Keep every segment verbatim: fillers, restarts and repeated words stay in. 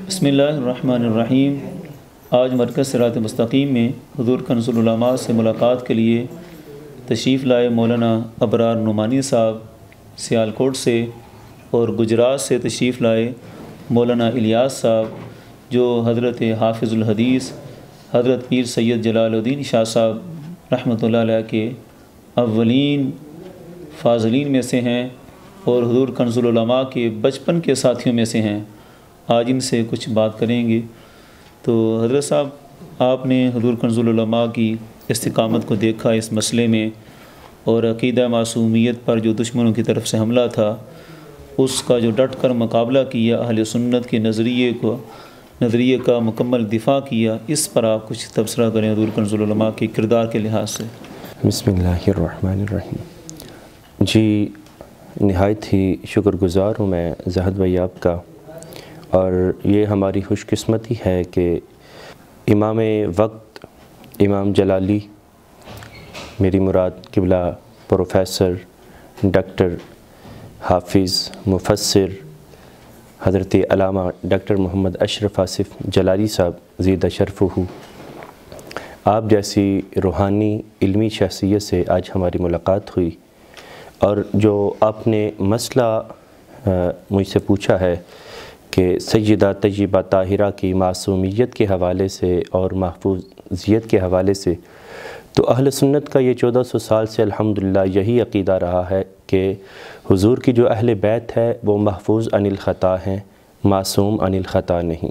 بسم اللہ الرحمن الرحیم۔ آج مرکز صراط مستقیم میں حضور کنز العلماء سے ملاقات کے لیے تشریف لائے مولانا ابرار نعمانی صاحب سیالکوٹ سے، اور گجرات سے تشریف لائے مولانا الیاس صاحب جو حضرت حافظ الحدیث حضرت پیر سید جلال الدین شاہ صاحب رحمۃ اللہ علیہ کے اولین فاضلین میں سے ہیں اور حضور کنز العلماء کے بچپن کے ساتھیوں میں سے ہیں۔ آج ان سے کچھ بات کریں گے۔ تو حضرت صاحب، آپ نے حضور کنز العلماء کی استقامت کو دیکھا اس مسئلے میں، اور عقیدہ معصومیت پر جو دشمنوں کی طرف سے حملہ تھا اس کا جو ڈٹ کر مقابلہ کیا، اہل سنت کے نظریے کو نظریے کا مکمل دفاع کیا، اس پر آپ کچھ تبصرہ کریں حضور کنز العلماء کے کردار کے لحاظ سے۔ بسم اللہ الرحمن الرحیم۔ جی، نہایت ہی شکر گزار ہوں میں زاہد بھائی آپ کا، اور یہ ہماری خوش قسمتی ہے کہ امام وقت امام جلالی، میری مراد قبلہ پروفیسر ڈاکٹر حافظ مفسر حضرت علامہ ڈاکٹر محمد اشرف آصف جلالی صاحب زید شرفہ، آپ جیسی روحانی علمی شخصیت سے آج ہماری ملاقات ہوئی، اور جو آپ نے مسئلہ مجھ سے پوچھا ہے کہ سیدہ طیبہ طاہرہ کی معصومیت کے حوالے سے اور محفوظیت کے حوالے سے، تو اہل سنت کا یہ چودہ سو سال سے الحمدللہ یہی عقیدہ رہا ہے کہ حضور کی جو اہل بیت ہے وہ محفوظ عن الخطا ہیں، معصوم عن الخطا نہیں۔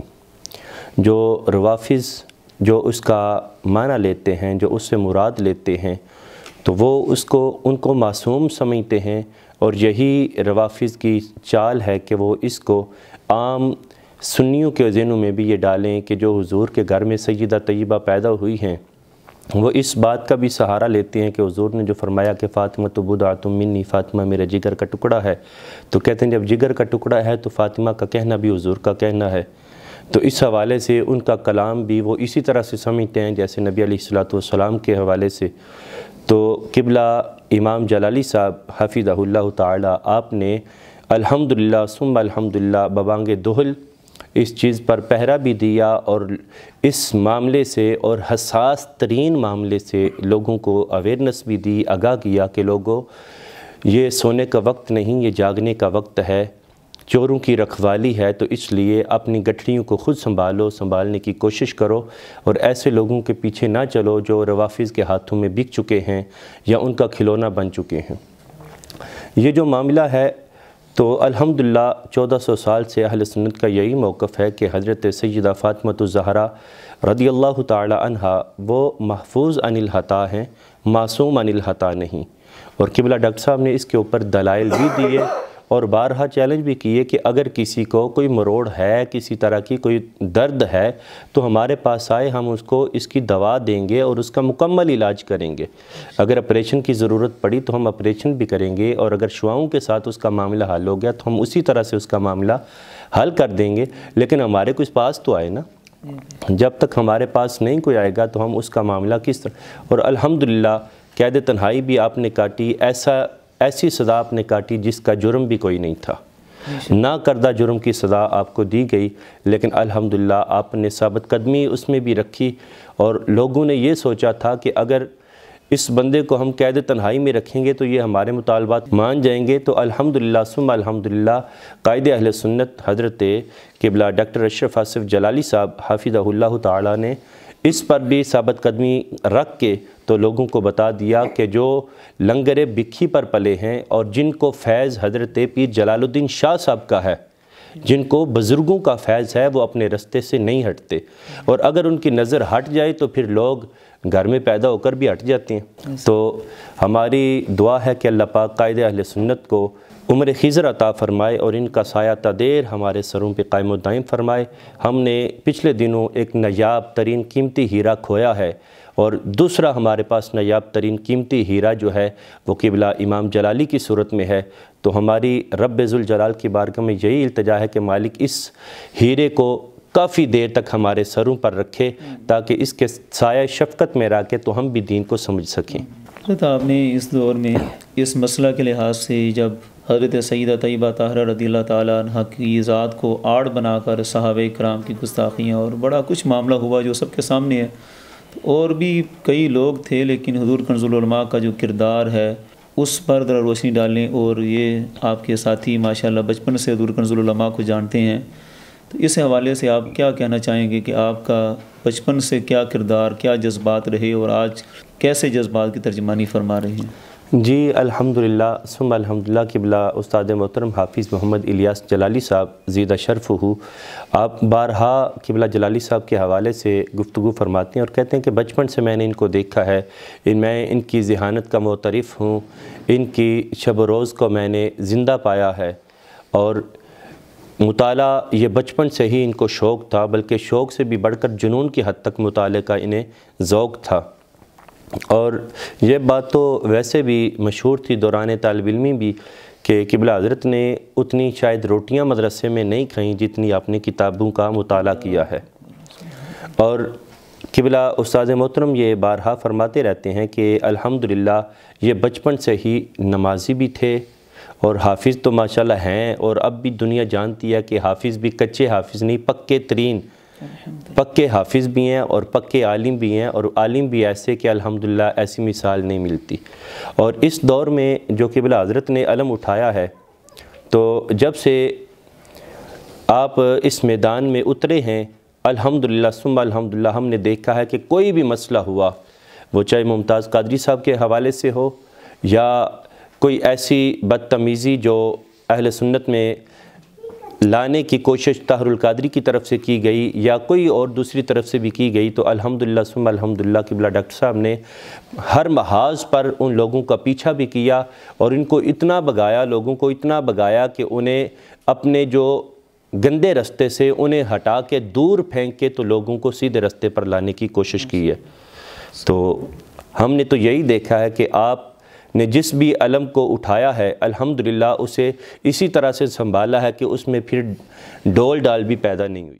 جو روافظ جو اس کا معنی لیتے ہیں، جو اس سے مراد لیتے ہیں، تو وہ اس کو ان کو معصوم سمجھتے ہیں، اور یہی روافظ کی چال ہے کہ وہ اس کو عام سنیوں کے ذہنوں میں بھی یہ ڈالیں کہ جو حضور کے گھر میں سیدہ طیبہ پیدا ہوئی ہیں وہ اس بات کا بھی سہارا لیتے ہیں کہ حضور نے جو فرمایا کہ فاطمہ تو بضعۃ منی، فاطمہ میرے جگر کا ٹکڑا ہے، تو کہتے ہیں جب جگر کا ٹکڑا ہے تو فاطمہ کا کہنا بھی حضور کا کہنا ہے۔ تو اس حوالے سے ان کا کلام بھی وہ اسی طرح سے سمجھتے ہیں جیسے نبی علیہ الصلوۃ والسلام کے حوالے سے۔ تو قبلہ امام جلالی صاحب حفظہ اللہ تعالی، آپ نے الحمدللہ ثم الحمدللہ ببانگ دہل اس چیز پر پہرا بھی دیا، اور اس معاملے سے اور حساس ترین معاملے سے لوگوں کو اویئرنس بھی دی، آگاہ کیا کہ لوگوں یہ سونے کا وقت نہیں، یہ جاگنے کا وقت ہے، چوروں کی رکھوالی ہے، تو اس لیے اپنی گٹھڑیوں کو خود سنبھالو، سنبھالنے کی کوشش کرو، اور ایسے لوگوں کے پیچھے نہ چلو جو روافظ کے ہاتھوں میں بک چکے ہیں یا ان کا کھلونا بن چکے ہیں۔ یہ جو معاملہ ہے تو الحمدللہ چودہ سو سال سے اہل سنت کا یہی موقف ہے کہ حضرت سیدہ فاطمہ الزہرا رضی اللہ تعالی عنہا وہ محفوظ عن الخطا ہیں، معصوم عن الخطا نہیں۔ اور قبلہ ڈاکٹر صاحب نے اس کے اوپر دلائل بھی دیے اور بارہا چیلنج بھی کیے کہ اگر کسی کو کوئی مروڑ ہے، کسی طرح کی کوئی درد ہے، تو ہمارے پاس آئے، ہم اس کو اس کی دوا دیں گے اور اس کا مکمل علاج کریں گے۔ اگر آپریشن کی ضرورت پڑی تو ہم آپریشن بھی کریں گے، اور اگر شعاؤں کے ساتھ اس کا معاملہ حل ہو گیا تو ہم اسی طرح سے اس کا معاملہ حل کر دیں گے، لیکن ہمارے کچھ پاس تو آئے نا۔ جب تک ہمارے پاس نہیں کوئی آئے گا تو ہم اس کا معاملہ کس طرح۔ اور الحمدللہ قید تنہائی بھی آپ نے کاٹی، ایسا ایسی سزا آپ نے کاٹی جس کا جرم بھی کوئی نہیں تھا، نہ کردہ جرم کی سزا آپ کو دی گئی، لیکن الحمدللہ آپ نے ثابت قدمی اس میں بھی رکھی، اور لوگوں نے یہ سوچا تھا کہ اگر اس بندے کو ہم قید تنہائی میں رکھیں گے تو یہ ہمارے مطالبات مان جائیں گے۔ تو الحمدللہ ثم الحمدللہ قائد اہل سنت حضرت قبلہ ڈاکٹر اشرف آصف جلالی صاحب حفظہ اللہ تعالی نے اس پر بھی ثابت قدمی رکھ کے تو لوگوں کو بتا دیا کہ جو لنگر بکھی پر پلے ہیں اور جن کو فیض حضرت پیر جلال الدین شاہ صاحب کا ہے، جن کو بزرگوں کا فیض ہے، وہ اپنے رستے سے نہیں ہٹتے، اور اگر ان کی نظر ہٹ جائے تو پھر لوگ گھر میں پیدا ہو کر بھی ہٹ جاتے ہیں۔ تو ہماری دعا ہے کہ اللہ پاک قائد اہل سنت کو عمر خضر عطا فرمائے اور ان کا سایہ تا دیر ہمارے سروں پہ قائم و دائم فرمائے۔ ہم نے پچھلے دنوں ایک نایاب ترین قیمتی ہیرا کھویا ہے، اور دوسرا ہمارے پاس نایاب ترین قیمتی ہیرا جو ہے وہ قبلہ امام جلالی کی صورت میں ہے۔ تو ہماری رب ذوالجلال کی بارگاہ میں یہی التجا ہے کہ مالک اس ہیرے کو کافی دیر تک ہمارے سروں پر رکھے، تاکہ اس کے سایہ شفقت میں رہ کے تو ہم بھی دین کو سمجھ سکیں۔ حضرت آپ نے اس دور میں اس مسئلہ کے لحاظ سے جب حضرت سیدہ طیبہ طاہرہ رضی اللہ تعالیٰ عنہ کی ذات کو آڑ بنا کر صحابہ کرام کی گستاخیاں اور بڑا کچھ معاملہ ہوا جو سب کے سامنے ہے. اور بھی کئی لوگ تھے، لیکن حضور کنز العلماء کا جو کردار ہے اس پر ذرا روشنی ڈالیں. اور یہ آپ کے ساتھی ماشاءاللہ بچپن سے حضور کنز العلماء کو جانتے ہیں، تو اس حوالے سے آپ کیا کہنا چاہیں گے کہ آپ کا بچپن سے کیا کردار، کیا جذبات رہے اور آج کیسے جذبات کی ترجمانی فرما رہے ہیں؟ جی الحمدللہ ثم الحمدللہ قبلہ استاد محترم حافظ محمد الیاس جلالی صاحب زیدہ شرف ہو، آپ بارہا قبلہ جلالی صاحب کے حوالے سے گفتگو فرماتے ہیں اور کہتے ہیں کہ بچپن سے میں نے ان کو دیکھا ہے، ان میں ان کی ذہانت کا معترف ہوں، ان کی شب و روز کو میں نے زندہ پایا ہے. اور مطالعہ یہ بچپن سے ہی ان کو شوق تھا، بلکہ شوق سے بھی بڑھ کر جنون کی حد تک مطالعے کا انہیں ذوق تھا. اور یہ بات تو ویسے بھی مشہور تھی دوران طالب علمی بھی کہ قبلہ حضرت نے اتنی شاید روٹیاں مدرسے میں نہیں کھائیں جتنی آپ نے کتابوں کا مطالعہ کیا ہے. اور قبلہ استاد محترم یہ بارہا فرماتے رہتے ہیں کہ الحمدللہ یہ بچپن سے ہی نمازی بھی تھے اور حافظ تو ماشاءاللہ ہیں، اور اب بھی دنیا جانتی ہے کہ حافظ بھی کچے حافظ نہیں، پکے ترین پکے حافظ بھی ہیں اور پکے عالم بھی ہیں، اور عالم بھی ایسے کہ الحمدللہ ایسی مثال نہیں ملتی. اور اس دور میں جو قبلہ حضرت نے علم اٹھایا ہے، تو جب سے آپ اس میدان میں اترے ہیں الحمدللہ ثم الحمدللہ ہم نے دیکھا ہے کہ کوئی بھی مسئلہ ہوا، وہ چاہے ممتاز قادری صاحب کے حوالے سے ہو یا کوئی ایسی بدتمیزی جو اہل سنت میں لانے کی کوشش طاہر القادری کی طرف سے کی گئی یا کوئی اور دوسری طرف سے بھی کی گئی، تو الحمدللہ ثم الحمدللہ قبلہ ڈاکٹر صاحب نے ہر محاذ پر ان لوگوں کا پیچھا بھی کیا اور ان کو اتنا بگایا، لوگوں کو اتنا بگایا کہ انہیں اپنے جو گندے رستے سے انہیں ہٹا کے دور پھینک کے تو لوگوں کو سیدھے رستے پر لانے کی کوشش کی ہے. تو ہم نے تو یہی دیکھا ہے کہ آپ نے جس بھی علم کو اٹھایا ہے الحمدللہ اسے اسی طرح سے سنبھالا ہے کہ اس میں پھر ڈول ڈال بھی پیدا نہیں ہوئی.